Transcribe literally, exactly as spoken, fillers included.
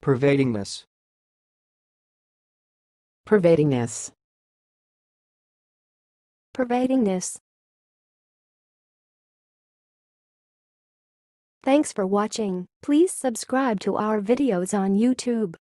pervadingness, pervadingness, pervadingness. Thanks for watching. Please subscribe to our videos on YouTube.